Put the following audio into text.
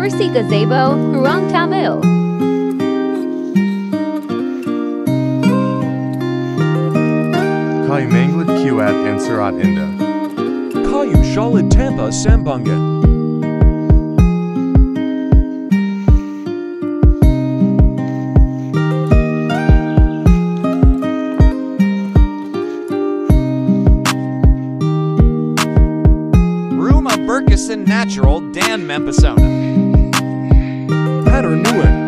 kursi gazebo kurang tamil. Kayu manglid kuat and surat indah. Kayu sholid tanpa sambungan. Berkesan natural dan mempesona. Paternuan.